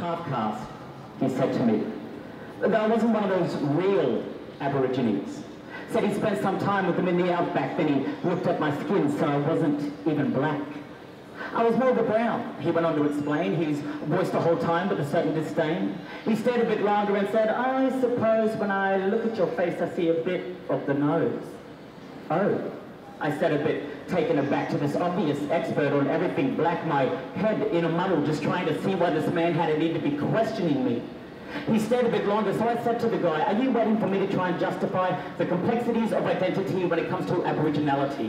half-caste, he said to me. That I wasn't one of those real Aborigines. Said he spent some time with them in the outback, then he looked at my skin, so I wasn't even black. I was more of a brown, he went on to explain, his voice the whole time with a certain disdain. He stared a bit longer and said, I suppose when I look at your face I see a bit of the nose. Oh, I said, a bit taken aback to this obvious expert on everything black, my head in a muddle, just trying to see why this man had a need to be questioning me. He stared a bit longer, so I said to the guy, are you waiting for me to try and justify the complexities of identity when it comes to Aboriginality?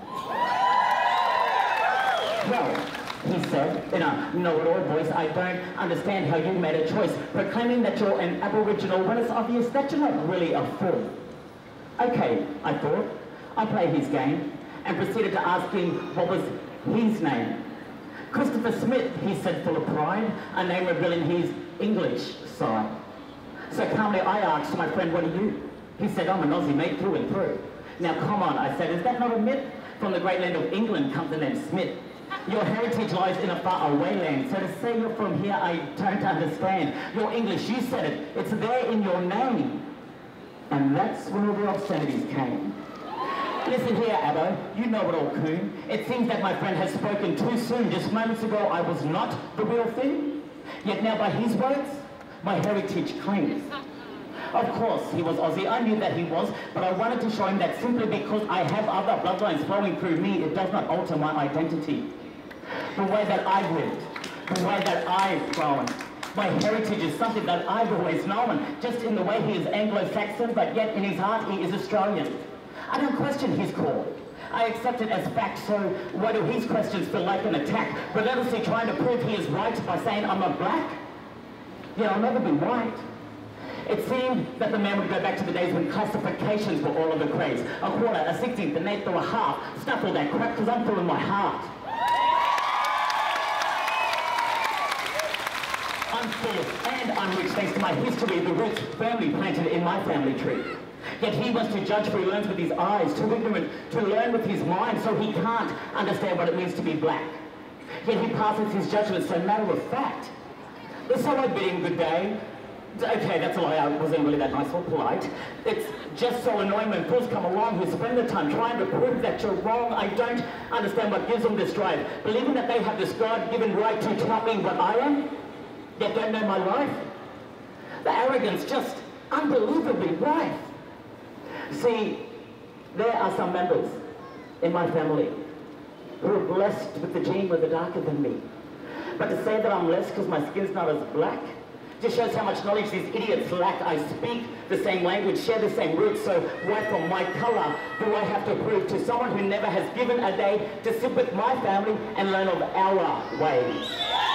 Well, he said, in a know-it-all voice, I don't understand how you made a choice, proclaiming that you're an Aboriginal when it's obvious that you're not really a fool. Okay, I thought. I played his game and proceeded to ask him what was his name. Christopher Smith, he said full of pride, a name revealing his English side. So calmly I asked my friend, what are you? He said, I'm an Aussie mate through and through. Now come on, I said, is that not a myth? From the great land of England comes the name Smith. Your heritage lies in a faraway land, so to say you're from here, I don't understand. Your English, you said it, it's there in your name. And that's where the obscenities came. Listen here, Abbo, you know it all, coon. It seems that my friend has spoken too soon. Just moments ago, I was not the real thing. Yet now, by his words, my heritage clings. Of course, he was Aussie. I knew that he was, but I wanted to show him that simply because I have other bloodlines flowing through me, it does not alter my identity. The way that I've lived, the way that I've grown. My heritage is something that I've always known, just in the way he is Anglo-Saxon, but yet in his heart he is Australian. I don't question his call. I accept it as fact, so why do his questions feel like an attack, relentlessly trying to prove he is right by saying I'm not black? Yeah, I'll never be white. It seemed that the man would go back to the days when classifications were all of the craze. A quarter, a 16th, an eighth, or a half. Stuff all that crap, because I'm full in my heart. I'm full and I'm rich thanks to my history, the roots firmly planted in my family tree. Yet he wants to judge for he learns with his eyes, too ignorant to learn with his mind, so he can't understand what it means to be black. Yet he passes his judgments so matter of fact. So I bid him good day. Okay, that's a lie, I wasn't really that nice or polite. It's just so annoying when fools come along who spend the time trying to prove that you're wrong. I don't understand what gives them this drive, believing that they have this God-given right to tell me what I am, yet don't know my life. The arrogance just unbelievably rife. See, there are some members in my family who are blessed with the gene where they're darker than me. But to say that I'm less because my skin's not as black just shows how much knowledge these idiots lack. I speak the same language, share the same roots, so why from my color do I have to prove to someone who never has given a day to sit with my family and learn of our ways?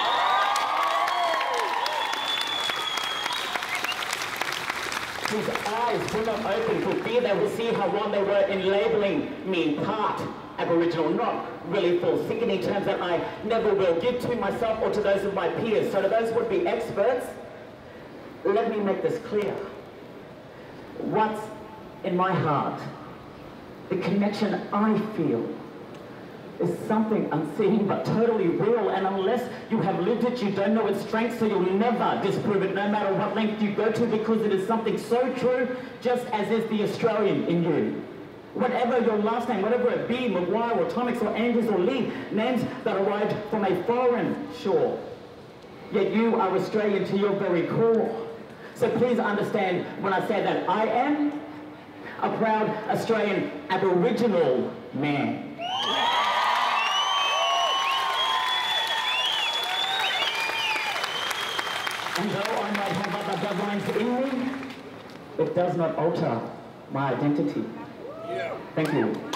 Whose eyes will not open for fear they will see how wrong they were in labelling me part Aboriginal, not really full, sickening terms that I never will give to myself or to those of my peers. So to those would-be experts, let me make this clear. What's in my heart, the connection I feel, is something unseen but totally real, and unless you have lived it, you don't know its strength, so you'll never disprove it, no matter what length you go to, because it is something so true, just as is the Australian in you. Whatever your last name, whatever it be, Maguire or Tomix or Andrews or Lee, names that arrived from a foreign shore, yet you are Australian to your very core. So please understand when I say that I am a proud Australian Aboriginal man. And though I might have other bloodlines in me, it does not alter my identity. Thank you.